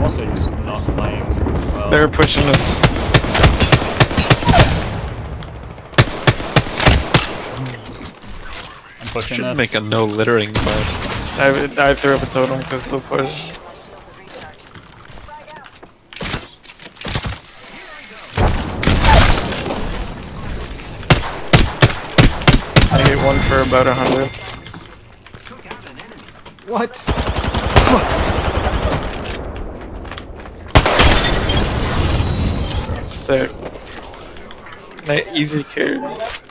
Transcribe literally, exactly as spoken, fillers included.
also just not playing well. They're pushing us. I'm pushing Should this. make a no littering card. I, I threw up a totem because of the push. I hit one for about a hundred. What? Sick. Nice, easy carry.